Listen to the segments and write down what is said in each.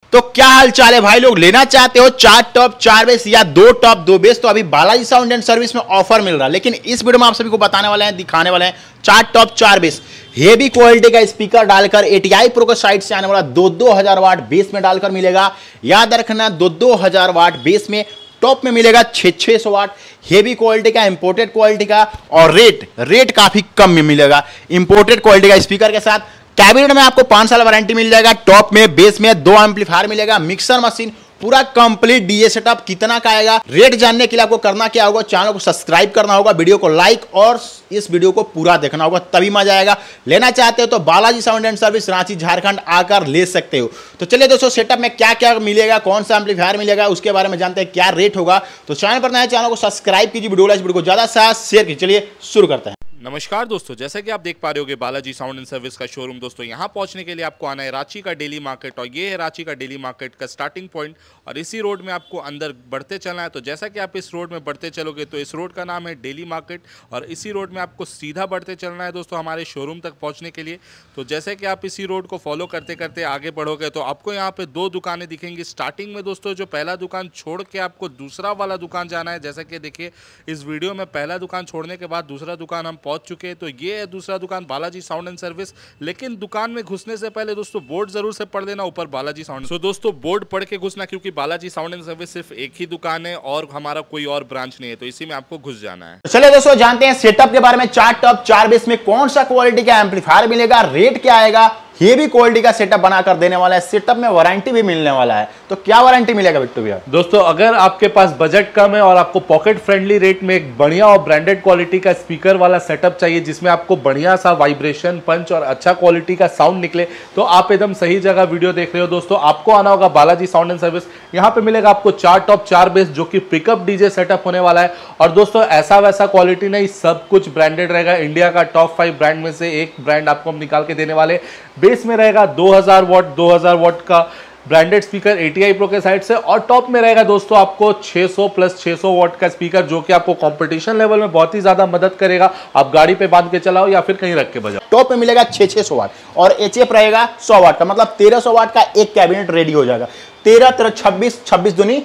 तो क्या हाल चाल है भाई लोग, लेना चाहते हो 4 टॉप 4 बेस या 2 टॉप 2 बेस, तो अभी बालाजी साउंड एंड सर्विस में ऑफर मिल रहा है। लेकिन इस वीडियो में आप सभी को बताने वाले हैं, दिखाने वाले हैं 4 टॉप 4 बेस हेवी क्वालिटी का स्पीकर डालकर एटीआई प्रो के साइड से आने वाला 2-2000 वाट बेस में डालकर मिलेगा। याद रखना 2-2000 वाट बेस में, टॉप में मिलेगा 600 वाट हेवी क्वालिटी का, इंपोर्टेड क्वालिटी का, और रेट काफी कम में मिलेगा इंपोर्टेड क्वालिटी का स्पीकर के साथ। कैबिनेट में आपको 5 साल वारंटी मिल जाएगा। टॉप में बेस में 2 एम्पलीफायर मिलेगा, मिक्सर मशीन, पूरा कंप्लीट डीजे सेटअप। कितना का आएगा, रेट जानने के लिए आपको करना क्या होगा, चैनल को सब्सक्राइब करना होगा, वीडियो को लाइक और इस वीडियो को पूरा देखना होगा, तभी मजा आएगा। लेना चाहते हो तो Balaji sound and service Ranchi Jharkhand आकर ले सकते हो। तो चलिए दोस्तों, सेटअप में क्या क्या मिलेगा, कौन सा एम्पलीफायर मिलेगा, उसके बारे में जानते हैं, क्या रेट होगा। तो चैनल पर नया, चैनल को सब्सक्राइब कीजिए, वीडियो को ज्यादा से शेयर कीजिए। चलिए शुरू करते हैं। नमस्कार दोस्तों, जैसा कि आप देख पा रहे होगे बालाजी साउंड एंड सर्विस का शोरूम। दोस्तों यहाँ पहुँचने के लिए आपको आना है रांची का डेली मार्केट, और ये है रांची का डेली मार्केट का स्टार्टिंग पॉइंट, और इसी रोड में आपको अंदर बढ़ते चलना है। तो जैसा कि आप इस रोड में बढ़ते चलोगे तो इस रोड का नाम है डेली मार्केट, और इसी रोड में आपको सीधा बढ़ते चलना है दोस्तों हमारे शोरूम तक पहुँचने के लिए। तो जैसे कि आप इसी रोड को फॉलो करते करते आगे बढ़ोगे तो आपको यहाँ पे 2 दुकानें दिखेंगी। स्टार्टिंग में दोस्तों जो पहला दुकान छोड़ के आपको दूसरा वाला दुकान जाना है। जैसा कि देखिए इस वीडियो में पहला दुकान छोड़ने के बाद दूसरा दुकान हम पहुँच चुके हैं। तो ये है दूसरा दुकान बालाजी साउंड एंड सर्विस। लेकिन दुकान में घुसने से पहले दोस्तों बोर्ड जरूर से पढ़ लेना ऊपर बालाजी साउंड। तो दोस्तों बोर्ड पढ़ के घुसना, क्योंकि बालाजी साउंड एंड सर्विस सिर्फ एक ही दुकान है और हमारा कोई और ब्रांच नहीं है, तो इसी में आपको घुस जाना है। चलिए दोस्तों, जानते हैं सेटअप के बारे में। 4 टॉप 4 बेस में कौन सा क्वालिटी का एम्पलीफायर मिलेगा, रेट क्या आएगा, हेवी क्वालिटी का सेटअप बनाकर देने वाला है। सेटअप में वारंटी भी मिलने वाला है। तो क्या वारंटी मिलेगा बिट्टू भैया? दोस्तों अगर आपके पास बजट कम है और आपको पॉकेट फ्रेंडली रेट में एक बढ़िया और ब्रांडेड क्वालिटी का स्पीकर वाला सेटअप चाहिए, जिसमें आपको बढ़िया सा वाइब्रेशन, पंच और अच्छा क्वालिटी का साउंड निकले, तो आप एकदम सही जगह वीडियो देख रहे हो। दोस्तों आपको आना होगा बालाजी साउंड एंड सर्विस। यहाँ पे मिलेगा आपको 4 टॉप 4 बेस, जो कि पिकअप डीजे सेटअप होने वाला है। और दोस्तों ऐसा वैसा क्वालिटी नहीं, सब कुछ ब्रांडेड रहेगा। इंडिया का टॉप 5 ब्रांड में से एक ब्रांड आपको हम निकाल के देने वाले। बेस में रहेगा 2000 वाट का ब्रांडेड स्पीकर एटीआई प्रो के साइड से, और टॉप में रहेगा दोस्तों आपको 600 प्लस 600 वाट का स्पीकर, जो कि आपको कंपटीशन लेवल में बहुत ही ज्यादा मदद करेगा। आप गाड़ी पे बांध के चलाओ या फिर कहीं रख के बजाओ। टॉप में मिलेगा 600 वाट और एचएफ रहेगा 100 वाट का, मतलब 1300 वाट का एक कैबिनेट रेडी हो जाएगा। 13 26 दूनी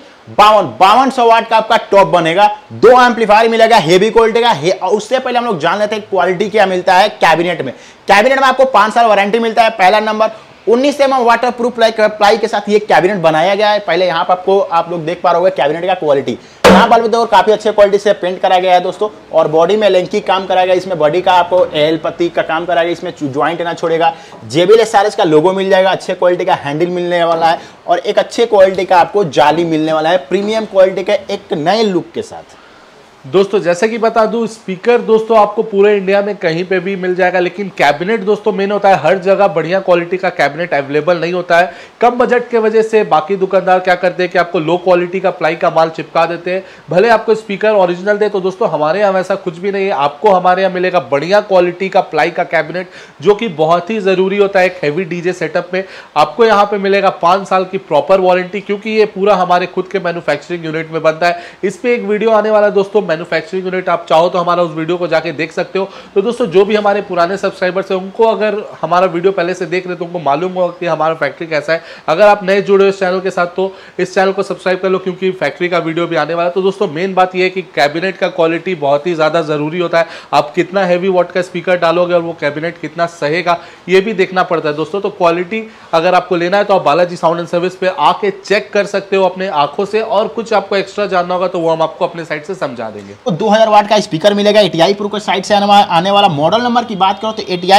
5200 वाट का आपका टॉप बनेगा। 2 एम्पलीफायर मिलेगा हेवी क्वालिटी का। उससे पहले हम लोग जान लेते हैं क्वालिटी क्या मिलता है कैबिनेट में। कैबिनेट में आपको 5 साल वारंटी मिलता है। पहला number 19 mm waterproof ply के साथ ये कैबिनेट बनाया गया है। पहले यहाँ पर आपको आप लोग देख पा रहे होंगे कैबिनेट का क्वालिटी, यहाँ पर भी काफी अच्छे क्वालिटी से पेंट कराया गया है दोस्तों। और बॉडी में लेंकी काम कराया गया, इसमें बॉडी का आपको एल पत्ती का काम कराया गया, इसमें ज्वाइंट ना छोड़ेगा। JBL SRS का लोगो मिल जाएगा, अच्छे क्वालिटी का हैंडल मिलने वाला है, और एक अच्छे क्वालिटी का आपको जाली मिलने वाला है, प्रीमियम क्वालिटी का एक नए लुक के साथ। दोस्तों जैसे कि बता दूं, स्पीकर दोस्तों आपको पूरे इंडिया में कहीं पे भी मिल जाएगा, लेकिन कैबिनेट दोस्तों मेन होता है। हर जगह बढ़िया क्वालिटी का कैबिनेट अवेलेबल नहीं होता है। कम बजट के वजह से बाकी दुकानदार क्या करते हैं कि आपको लो क्वालिटी का प्लाई का माल चिपका देते हैं, भले आपको स्पीकर ओरिजिनल दे। तो दोस्तों हमारे यहाँ वैसा कुछ भी नहीं है। आपको हमारे यहाँ मिलेगा बढ़िया क्वालिटी का प्लाई का कैबिनेट, जो कि बहुत ही जरूरी होता है एक हैवी डीजे सेटअप में। आपको यहाँ पे मिलेगा 5 साल की प्रॉपर वारंटी, क्योंकि ये पूरा हमारे खुद के मैन्युफैक्चरिंग यूनिट में बनता है। इस पे एक वीडियो आने वाला दोस्तों मैन्युफैक्चरिंग यूनिट, आप चाहो तो हमारा उस वीडियो को जाके देख सकते हो। तो दोस्तों जो भी हमारे पुराने सब्सक्राइबर्स हैं, उनको अगर हमारा वीडियो पहले से देख रहे तो उनको मालूम होगा कि हमारा फैक्ट्री कैसा है। अगर आप नए जुड़े हो इस चैनल के साथ तो इस चैनल को सब्सक्राइब कर लो, क्योंकि फैक्ट्री का वीडियो भी आने वाला है। तो दोस्तों मेन बात यह है कि कैबिनेट का क्वालिटी बहुत ही ज्यादा जरूरी होता है। आप कितना हैवी वॉट का स्पीकर डालोगे और वो कैबिनेट कितना सहेगा, ये भी देखना पड़ता है दोस्तों। तो क्वालिटी अगर आपको लेना है तो आप बालाजी साउंड एंड सर्विस पे आके चेक कर सकते हो अपने आंखों से, और कुछ आपको एक्स्ट्रा जानना होगा तो वो हम आपको अपने साइड से समझा देंगे। तो 2000 वाट का स्पीकर मिलेगा एटीआई प्रो के साइड से आने वाला। मॉडल नंबर की बात करो तो एटीआई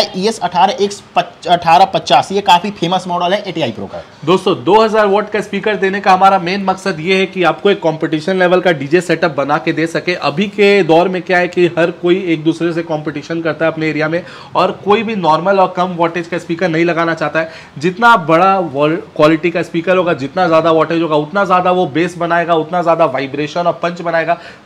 ES1850, ये काफी फेमस मॉडल है एटीआई प्रो का। दोस्तों 2000 वाट का स्पीकर देने का हमारा मेन मकसद ये है कि आपको एक कंपटीशन लेवल का डीजे सेटअप बना के दे सके। अभी के दौर में क्या है कि हर कोई एक दूसरे से कंपटीशन करता है अपने एरिया में, और कोई भी नॉर्मल और कम वोल्टेज का स्पीकर नहीं लगाना चाहता है। जितना बड़ा क्वालिटी का स्पीकर होगा, जितना ज्यादा वोल्टेज होगा, उतना ज्यादा वो बेस बनाएगा, उतना ज्यादा वाइब्रेशन और पंच बनाएगा। तो मेन मकसद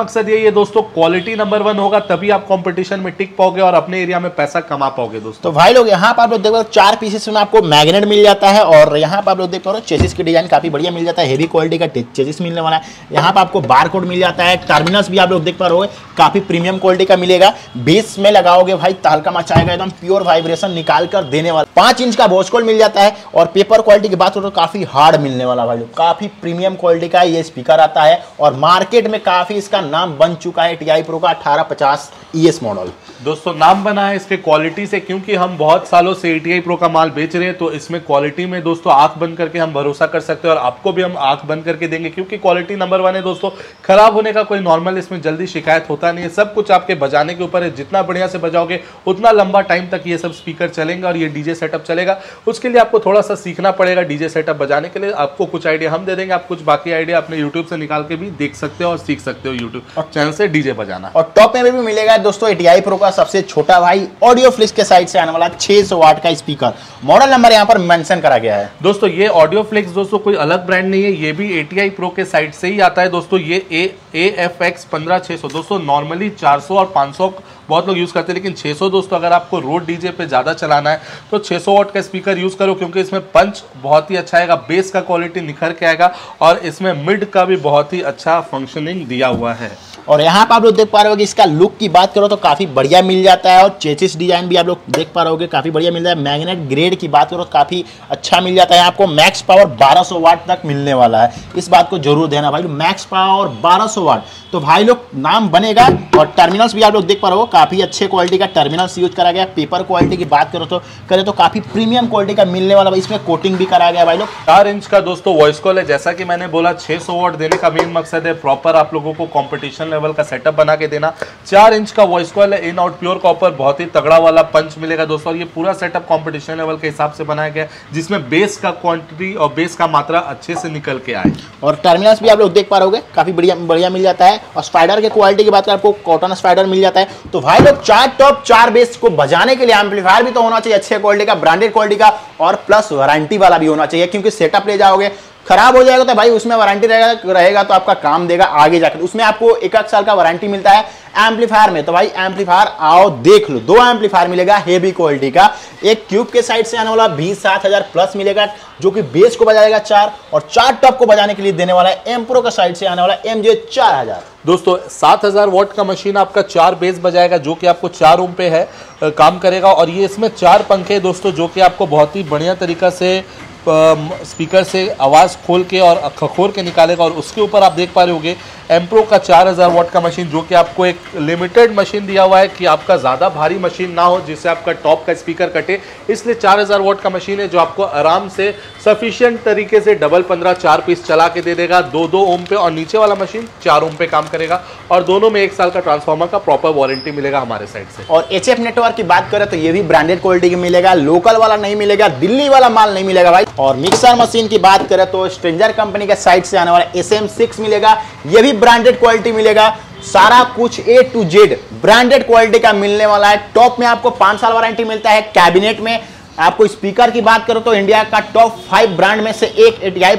मकसद यही है दोस्तों, क्वालिटी नंबर 1 होगा तभी आप कंपटीशन में टिक पाओगे और अपने एरिया में पैसा कमा पाओगे दोस्तों। तो भाई लोग यहाँ पर आप लोग देखो 4 पीसेस में आपको मैग्नेट मिल जाता है और यहाँ पर आप लोग देख पा रहे हो चेसिस की डिजाइन काफी बढ़िया मिल जाता है, हेवी क्वालिटी का चेसिस मिलने वाला है। यहाँ पर आपको बार कोड मिल जाता है, टर्मिनल्स भी आप लोग देख पा रहे हो काफी प्रीमियम क्वालिटी का मिलेगा। बेस में लगाओगे भाई तहलका मचाएगा, एकदम प्योर वाइब्रेशन निकाल कर देने वाला। 5 इंच का वॉच कोड मिल जाता है और पेपर क्वालिटी की बात करो तो काफी हार्ड मिलने वाला भाई लोग, काफी प्रीमियम क्वालिटी का ये स्पीकर आता है और मार्केट में काफी इसका नाम बन चुका है। TI Pro का 1850 ES मॉडल दोस्तों नाम बना है इसके क्वालिटी से, क्योंकि हम बहुत सालों से TI Pro का माल बेच रहे हैं तो इसमें क्वालिटी में दोस्तों आंख बंद करके हम भरोसा कर सकते हैं और आपको भी हम आंख बंद करके देंगे, क्योंकि क्वालिटी नंबर 1 है दोस्तों। खराब होने का कोई नॉर्मल इसमें जल्दी शिकायत होता नहीं है, सब कुछ आपके बजाने के ऊपर है। जितना बढ़िया से बजाओगे उतना लंबा टाइम तक ये सब स्पीकर चलेंगे और ये डीजे सेटअप चलेगा। उसके लिए आपको थोड़ा सा सीखना पड़ेगा डीजे सेटअप बजाने के लिए। आपको कुछ आइडिया हम दे देंगे, आप कुछ बाकी आइडिया अपने यूट्यूब से निकाल के भी देख सकते हो और सीख सकते हो यूट्यूब चैनल से डीजे बजाना। और टॉप में भी मिलेगा दोस्तों TI Pro का सबसे छोटा भाई ऑडियो फ्लिक्स के साइड से आने वाला 600 वाट का स्पीकर। मॉडल नंबर यहाँ पर मेंशन करा गया है दोस्तों। ये ऑडियो फ्लिक्स दोस्तों कोई अलग ब्रांड नहीं है, ये भी TI Pro के साइड से ही आता है दोस्तों। ये AFX 15600 दोस्तों, नॉर्मली 400 और 500 बहुत लोग यूज करते हैं, लेकिन 600 दोस्तों अगर आपको रोड डीजे पे ज्यादा चलाना है तो 600 वाट का स्पीकर यूज करो, क्योंकि इसमें पंच बहुत ही अच्छा आएगा, बेस का क्वालिटी निखर के आएगा और इसमें मिड का भी बहुत ही अच्छा फंक्शनिंग दिया हुआ है। और यहाँ पर आप लोग देख पा रहे हो कि इसका लुक की बात करो तो काफी बढ़िया मिल जाता है और चेसिस डिजाइन भी आप लोग देख पा रहे हो काफी बढ़िया मिल जाता है। मैग्नेट ग्रेड की बात करो तो काफी अच्छा मिल जाता है। आपको मैक्स पावर 1200 वाट तक मिलने वाला है, इस बात को जरूर देना भाई, मैक्स पावर 1200 वाट। तो भाई लोग नाम बनेगा। और टर्मिनल्स भी आप लोग देख पा रहे हो काफी अच्छे क्वालिटी का टर्मिनल्स यूज करा गया। पेपर क्वालिटी की बात करो तो काफी प्रीमियम क्वालिटी का मिलने वाला, इसमें कोटिंग भी करा गया भाई लोग। 4 इंच का दोस्तों वॉइस कॉल है, जैसा कि मैंने बोला 600 वाट देने का मेन मकसद है प्रॉपर आप लोगों को कंपटीशन लेवल का सेटअप बना के देना। 4 इंच का वॉइस कॉल है, इन आउट प्योर कॉपर, बहुत ही तगड़ा वाला पंच मिलेगा दोस्तों। और ये पूरा सेटअप कंपटीशन लेवल के हिसाब से बनाया गया जिसमें बेस का क्वांटिटी और बेस का मात्रा अच्छे से निकल के आए। और टर्मिनल्स भी आप लोग देख पा रहे हो काफी बढ़िया मिल जाता है। और स्पाइडर के क्वालिटी की बात करें आपको कॉटन स्पाइडर मिल जाता है। तो भाई लोग 4 टॉप 4 बेस को बजाने के लिए एम्पलीफायर भी तो होना चाहिए अच्छे क्वालिटी का, ब्रांडेड क्वालिटी का, और प्लस वारंटी वाला भी होना चाहिए, क्योंकि सेटअप ले जाओगे खराब हो जाएगा तो भाई उसमें वारंटी रहेगा तो आपका काम देगा आगे जाकर। उसमें आपको 1 साल का वारंटी मिलता है एम्पलीफायर में। तो भाई एम्पलीफायर आओ देख लो, 2 एम्पलीफायर मिलेगा हेवी क्वालिटी का। एक क्यूब के साइड से आने वाला 20-7000 प्लस मिलेगा जो कि बेस को बजाएगा 4, और 4 टॉप को बजाने के लिए देने वाला है एम्प्रो का साइड से आने वाला MJ 4000 दोस्तों। 7000 वाट का मशीन आपका 4 बेस बजाएगा जो कि आपको 4 ओम पे है काम करेगा। और ये इसमें 4 पंखे दोस्तों जो कि आपको बहुत ही बढ़िया तरीका से स्पीकर से आवाज़ खोल के और खखोर के निकालेगा। और उसके ऊपर आप देख पा रहे होंगे एम्प्रो का 4000 वाट का मशीन जो कि आपको एक लिमिटेड मशीन दिया हुआ है कि आपका ज़्यादा भारी मशीन ना हो जिससे आपका टॉप का स्पीकर कटे, इसलिए 4000 वाट का मशीन है जो आपको आराम से सफिशिएंट तरीके से डबल 15 4 पीस चला के दे देगा 2-2 ओम पे। और नीचे वाला मशीन 4 ओम पे काम करेगा और दोनों में 1 साल का ट्रांसफार्मर का प्रॉपर वारंटी मिलेगा हमारे साइड से। और HF नेटवर्क की बात करें तो ये भी ब्रांडेड क्वालिटी की मिलेगा, लोकल वाला नहीं मिलेगा, दिल्ली वाला माल नहीं मिलेगा भाई। और मिक्सर मशीन की बात करें तो स्ट्रेंजर कंपनी के साइड से आने वाला SM6 मिलेगा, ये भी ब्रांडेड क्वालिटी मिलेगा। सारा कुछ A to Z branded quality का मिलने वाला है। टॉप में आपको 5 साल वारंटी मिलता है। कैबिनेट में आपको स्पीकर की बात करो तो इंडिया का टॉप 5 ब्रांड में से एक TI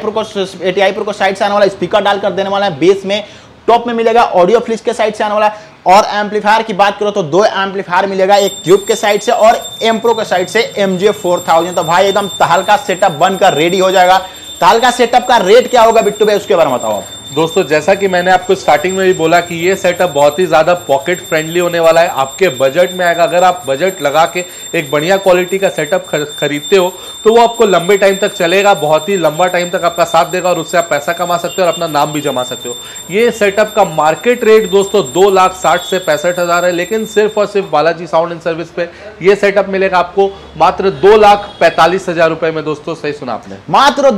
Pro को साइड से आने वाला स्पीकर डालकर देने वाला है। बेस में टॉप में मिलेगा ऑडियो फ्लिक्स के साइड से आने वाला है। और एम्पलीफायर की बात करो तो 2 एम्पलीफायर मिलेगा, एक क्यूब के साइड से और एम्प्रो के साइड से MJ 4000। तो भाई एकदम तहलका सेटअप बनकर रेडी हो जाएगा। तहलका सेटअप का रेट क्या होगा बिट्टू भाई, उसके बारे में बताओ आप। दोस्तों जैसा कि मैंने आपको स्टार्टिंग में भी बोला कि ये सेटअप बहुत ही ज़्यादा पॉकेट फ्रेंडली होने वाला है, आपके बजट में आएगा। अगर आप बजट लगा के एक बढ़िया क्वालिटी का सेटअप खरीदते हो तो वो आपको लंबे टाइम तक चलेगा, बहुत ही लंबा टाइम तक आपका साथ देगा और उससे आप पैसा कमा सकते हो और अपना नाम भी जमा सकते हो। ये सेटअप का मार्केट रेट दोस्तों 2,60,000 से 65,000 है, लेकिन सिर्फ और सिर्फ बालाजी साउंड एंड सर्विस पे ये सेटअप मिलेगा आपको मात्र 2,45,000 रुपए में। दोस्तों सही सुना आपने, मात्र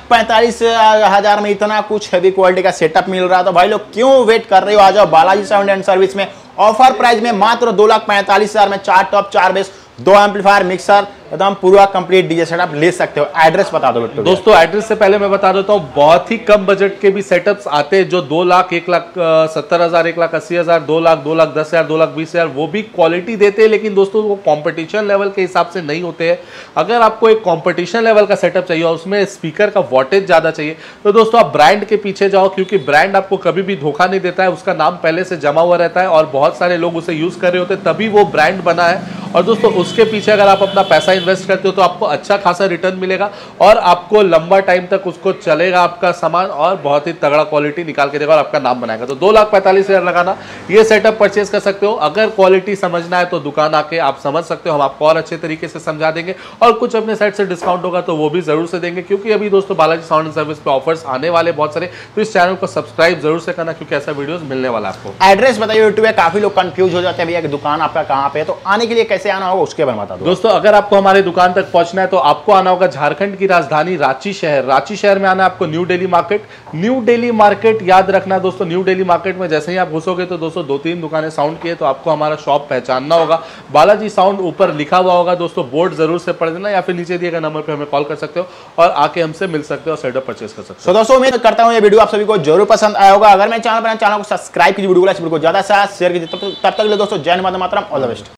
2,45,000 में इतना कुछ हैवी क्वालिटी का सेटअप मिल रहा है। तो भाई लोग क्यों वेट कर रहे हो, आ जाओ बालाजी साउंड एंड सर्विस में। ऑफर प्राइस में मात्र 2,45,000 में 4 टॉप 4 बेस, 2 एम्पलीफायर, मिक्सर, एकदम पूरा कंप्लीट डीजे सेटअप ले सकते हो। एड्रेस बता दो बिट्टू। दोस्तों एड्रेस से पहले मैं बता देता हूँ, बहुत ही कम बजट के भी सेटअप्स आते हैं जो 2 लाख, 1,70,000, 1,80,000, 2 लाख, 2,10,000, 2,20,000 वो भी क्वालिटी देते हैं, लेकिन दोस्तों वो कंपटीशन लेवल के हिसाब से नहीं होते हैं। अगर आपको एक कंपटीशन लेवल का सेटअप चाहिए और उसमें स्पीकर का वॉटेज ज्यादा चाहिए तो दोस्तों आप ब्रांड के पीछे जाओ, क्योंकि ब्रांड आपको कभी भी धोखा नहीं देता है, उसका नाम पहले से जमा हुआ रहता है और बहुत सारे लोग उसे यूज कर रहे होते हैं, तभी वो ब्रांड बना है। और दोस्तों उसके पीछे अगर आप अपना पैसा इन्वेस्ट करते हो तो आपको अच्छा खासा रिटर्न मिलेगा और आपको लंबा टाइम तक उसको चलेगा आपका सामान और बहुत ही तगड़ा क्वालिटी निकाल के देगा और आपका नाम बनाएगा। तो 2,45,000 लगाना, ये सेटअप परचेज कर सकते हो। अगर क्वालिटी समझना है तो दुकान आके आप समझ सकते हो, हम आपको और अच्छे तरीके से समझा देंगे और कुछ अपने साइड से डिस्काउंट होगा तो वो भी जरूर से देंगे, क्योंकि अभी दोस्तों बालाजी साउंड एंड सर्विस पे ऑफर्स आने वाले बहुत सारे, तो इस चैनल को सब्सक्राइब जरूर से करना क्योंकि ऐसा वीडियोस मिलने वाला है आपको। एड्रेस बताइए यूट्यूब पे, काफी लोग कंफ्यूज हो जाते हैं भैया कि दुकान आपका कहाँ पे है, तो आने के लिए कैसे आना होगा उसके बारे में बता दो। दोस्तों अगर आपको हमारे दुकान तक पहुंचना है तो आपको आना होगा झारखंड की राजधानी रांची शहर। रांची शहर में आना है आपको new Delhi market. New Delhi market याद रखना दोस्तों, न्यू दिल्ली मार्केट में जैसे ही आप घुसोगे तो दोस्तों 2-3 दुकानें साउंड की है तो आपको हमारा शॉप पहचानना होगा। बालाजी साउंड ऊपर लिखा हुआ होगा दोस्तों, बोर्ड जरूर से पढ़ देना या फिर नीचे दिए गए नंबर पर हमें कॉल कर सकते हो और आके हमसे मिल सकते हो और सेटअप परचेज कर सकते हो। दोस्तों उम्मीद करता हूं ये वीडियो आप सभी को जरूर पसंद आया होगा। अगर मैं चैनल को सब्सक्राइब कीजिए, वीडियो को ज्यादा से ज्यादा शेयर कीजिए। तब तक दोस्तों Jai Hind, Vande Mataram, all the best.